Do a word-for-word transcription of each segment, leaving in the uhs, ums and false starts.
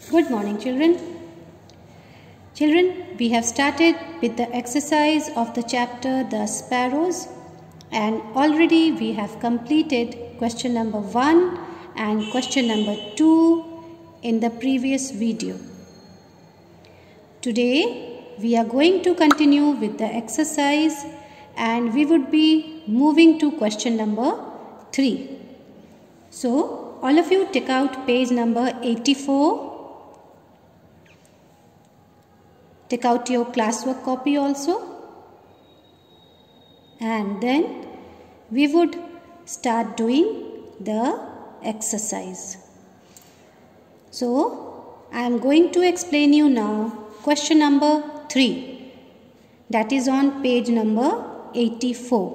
Good morning, children. Children, we have started with the exercise of the chapter The Sparrows, and already we have completed question number one and question number two in the previous video. Today we are going to continue with the exercise and we would be moving to question number three. So all of you take out page number eighty-four. Take out your classwork copy also, and then we would start doing the exercise. So I am going to explain you now question number three, that is on page number eighty-four.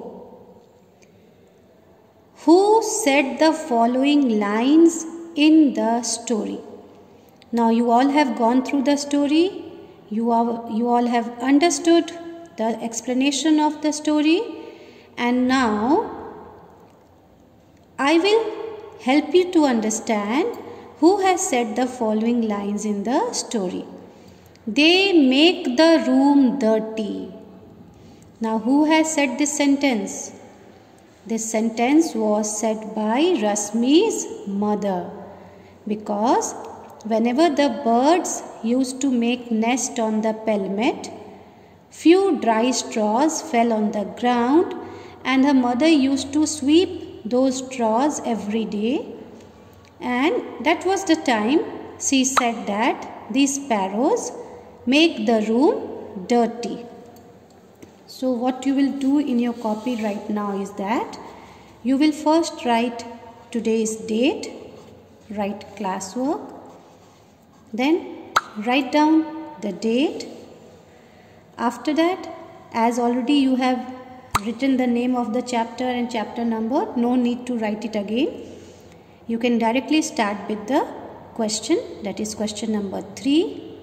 Who said the following lines in the story? Now you all have gone through the story. You, are, you all have understood the explanation of the story, and now I will help you to understand who has said the following lines in the story. They make the room dirty. Now who has said this sentence? This sentence was said by Rasmi's mother, because whenever the birds used to make nest on the pelmet, few dry straws fell on the ground, and her mother used to sweep those straws every day, and that was the time she said that these sparrows make the room dirty. So what you will do in your copy right now is that you will first write today's date, write classwork, then write down the date. After that, as already you have written the name of the chapter and chapter number, no need to write it again. You can directly start with the question, that is question number three.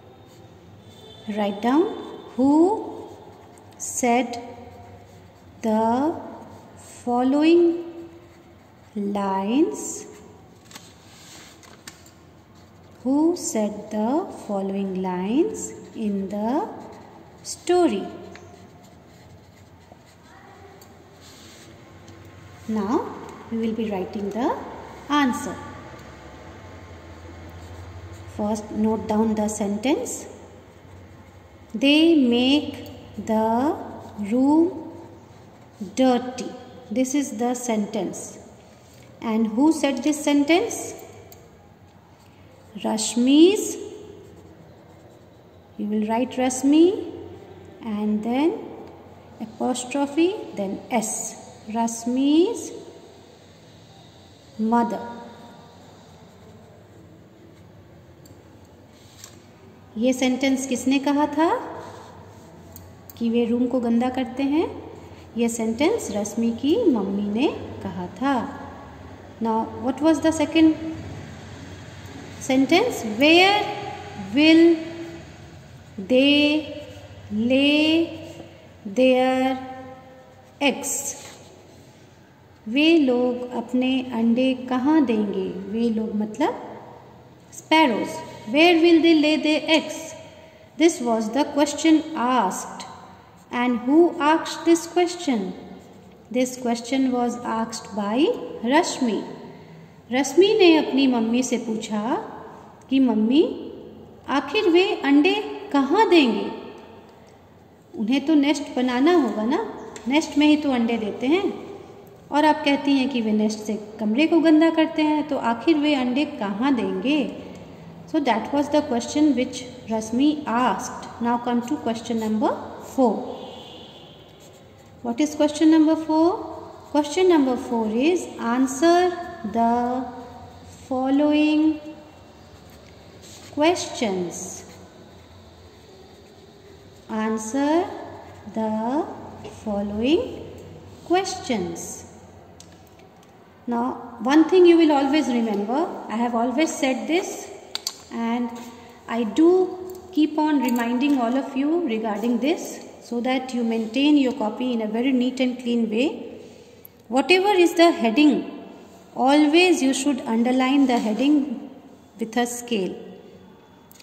Write down who said the following lines Who said the following lines in the story? Now we will be writing the answer. First, note down the sentence. They make the room dirty. This is the sentence. And who said this sentence? Rashmi's, you will write Rasmi and then apostrophe, then S. Rasmi's mother. ये sentence किसने कहा था कि वे room को गंदा करते हैं? ये सेंटेंस रश्मि की मम्मी ने कहा था. Now what was the second sentence? Where will they lay their eggs? वे लोग अपने अंडे कहाँ देंगे? वे लोग मतलब sparrows. Where will they lay their eggs? This was the question asked. And who asked this question? This question was asked by Rashmi. रश्मि ने अपनी mummy से पूछा कि मम्मी आखिर वे अंडे कहाँ देंगे? उन्हें तो नेस्ट बनाना होगा ना, नेस्ट में ही तो अंडे देते हैं, और आप कहती हैं कि वे नेस्ट से कमरे को गंदा करते हैं, तो आखिर वे अंडे कहाँ देंगे? So that was the question which Rashmi asked. Now come to question number four. What is question number four? Question number four is answer the following questions. Answer the following questions. Now, one thing you will always remember, I have always said this, and I do keep on reminding all of you regarding this so that you maintain your copy in a very neat and clean way. Whatever is the heading, always you should underline the heading with a scale.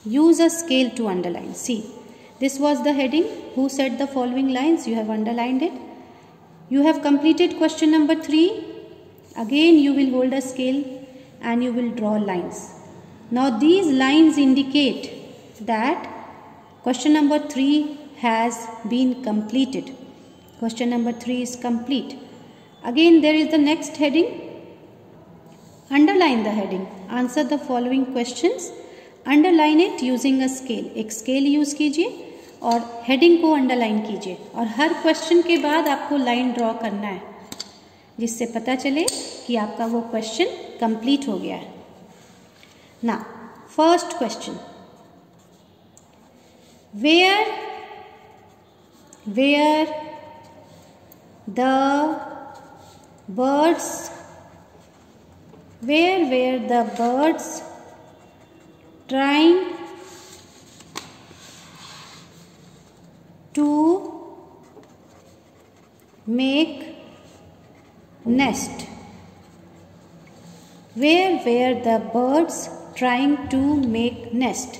Use a scale to underline. See, this was the heading. Who said the following lines? You have underlined it. You have completed question number three. Again, you will hold a scale and you will draw lines. Now, these lines indicate that question number three has been completed. Question number three is complete. Again, there is the next heading. Underline the heading. Answer the following questions. Underline it using a scale. एक scale use कीजिए और heading को underline कीजिए और हर question के बाद आपको line draw करना है जिससे पता चले कि आपका वो question complete हो गया है. Now, first question. Where, where the birds, where were the birds trying to make nest? Where were the birds trying to make nest?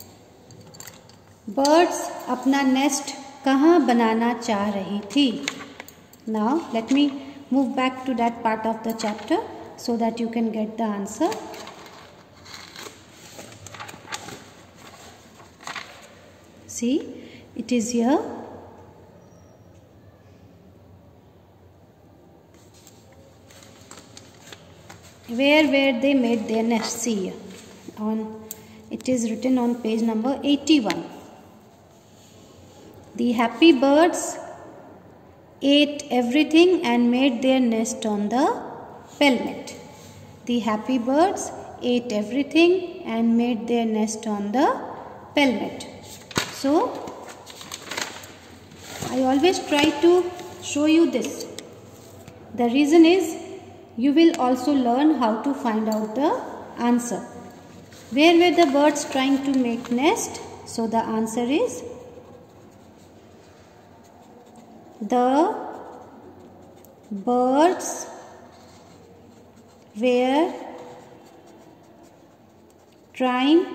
Birds अपना nest कहाँ बनाना चाह रही थी? Now let me move back to that part of the chapter so that you can get the answer. See, it is here. Where were they made their nest? See here. On, it is written on page number eighty-one. The happy birds ate everything and made their nest on the pelmet. The happy birds ate everything and made their nest on the pelmet. So, I always try to show you this. The reason is you will also learn how to find out the answer. Where were the birds trying to make nest? So, the answer is the birds were trying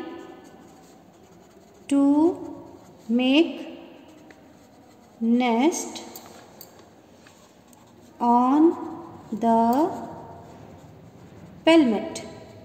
to make nest on the pelmet.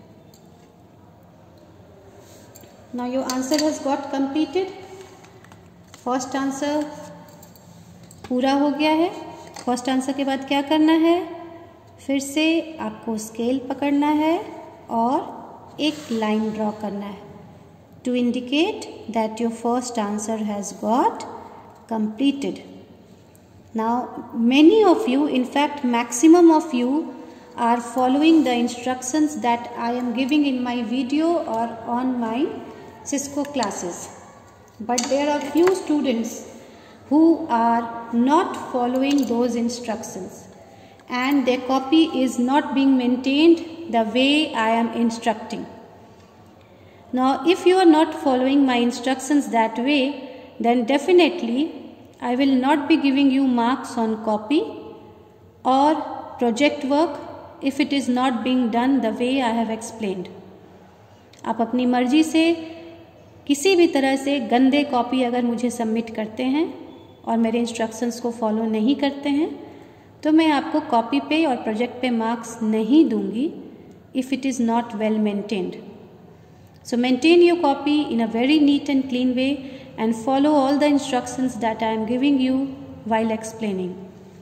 Now your answer has got completed. First answer पूरा हो गया है. First answer के बाद क्या करना है? फिर से आपको स्केल पकड़ना है और एक लाइन ड्रॉ करना है to indicate that your first answer has got completed. Now many of you, in fact maximum of you, are following the instructions that I am giving in my video or on my Cisco classes. But there are few students who are not following those instructions and their copy is not being maintained the way I am instructing. Now if you are not following my instructions that way, then definitely I will not be giving you marks on copy or project work if it is not being done the way I have explained. आप अपनी मर्जी से किसी भी तरह से गंदे copy अगर मुझे सबमिट करते हैं और मेरे इंस्ट्रक्शंस को फॉलो नहीं करते हैं तो मैं आपको कॉपी पे और प्रोजेक्ट पे मार्क्स नहीं दूंगी if it is not well maintained. So maintain your copy in a very neat and clean way and follow all the instructions that I am giving you while explaining.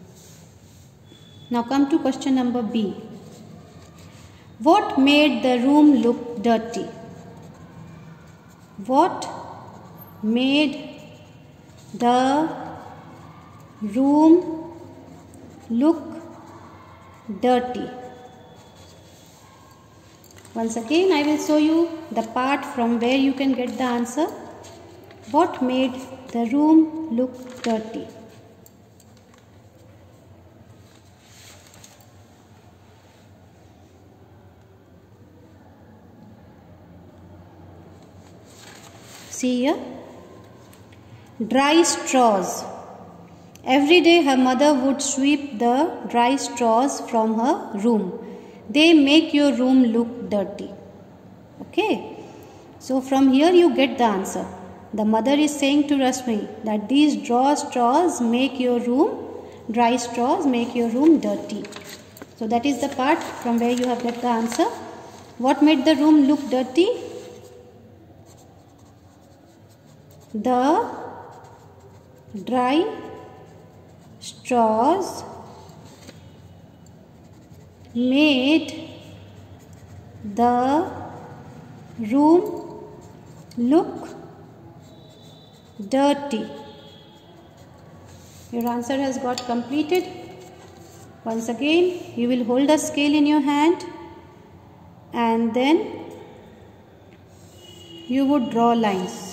Now come to question number B. What made the room look dirty? What made the room look dirty? Once again, I will show you the part from where you can get the answer. What made the room look dirty? See here. Dry straws. Every day her mother would sweep the dry straws from her room. They make your room look dirty. Okay. So from here you get the answer. The mother is saying to Rashmi that these dry straws make your room, dry straws make your room dirty. So that is the part from where you have get the answer. What made the room look dirty? The dry straws made the room look dirty. Your answer has got completed. Once again, you will hold a scale in your hand and then you would draw lines.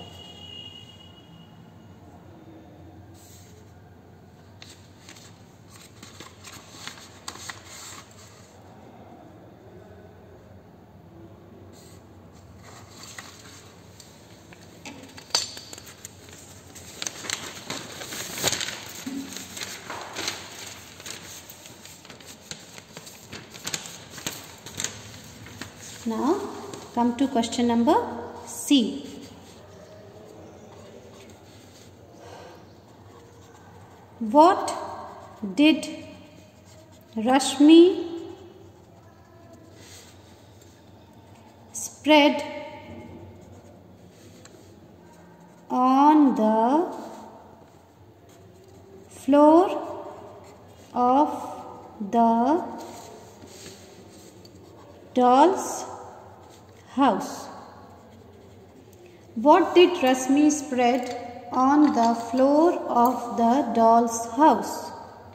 Now come to question number C. What did Rashmi spread on the floor of the doll's house? What did Rashmi spread on the floor of the doll's house?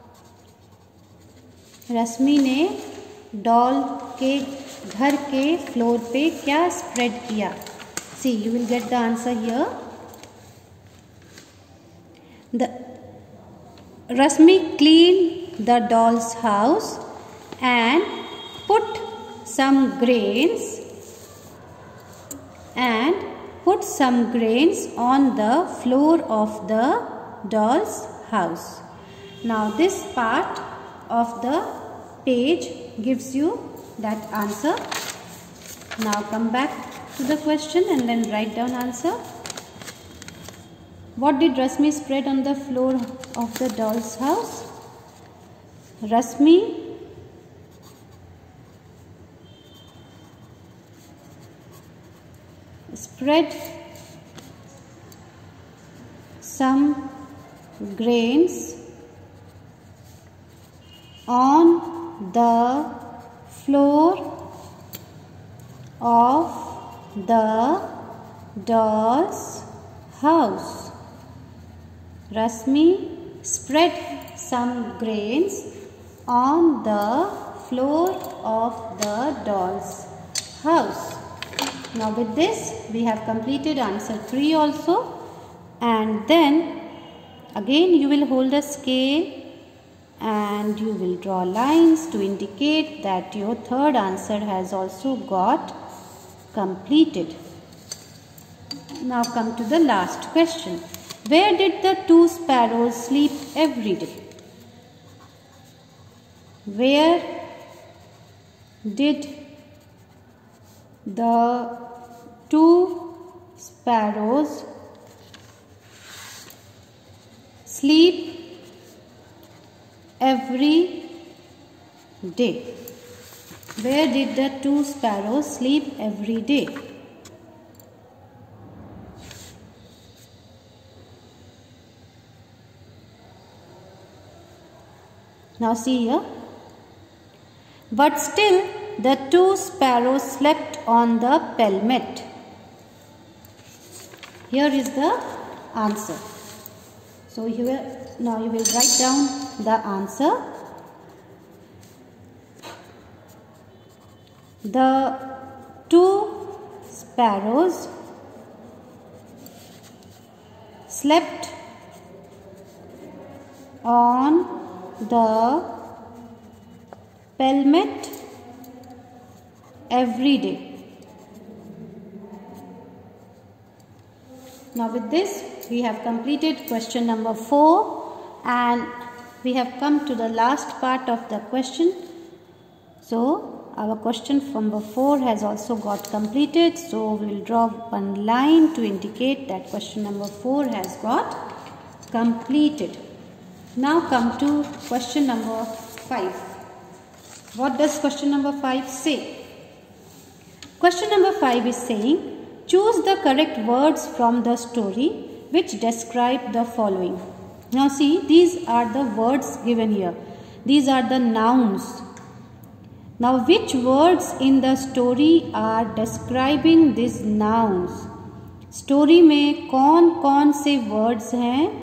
Rashmi ने doll के घर के floor पे क्या spread किया? See, you will get the answer here. The Rashmi cleaned the doll's house and put some grains and put some grains on the floor of the doll's house. Now this part of the page gives you that answer. Now come back to the question and then write down answer. What did Rashmi spread on the floor of the doll's house? Rashmi spread some grains on the floor of the doll's house. Rashmi spread some grains on the floor of the doll's house. Now with this we have completed answer three also, and then again you will hold a scale and you will draw lines to indicate that your third answer has also got completed. Now come to the last question. Where did the two sparrows sleep every day? Where did the two sparrows sleep every day? Where did the two sparrows sleep every day? Now see here. But still the two sparrows slept on the pelmet. Here is the answer. So here, now you will write down the answer. The two sparrows slept on the pelmet every day. Now with this we have completed question number four and we have come to the last part of the question. So our question number four has also got completed. So we will draw one line to indicate that question number four has got completed. Now come to question number five. What does question number five say? Question number five is saying, choose the correct words from the story which describe the following. Now see, these are the words given here. These are the nouns. Now which words in the story are describing these nouns? Story में कौन कौन से words हैं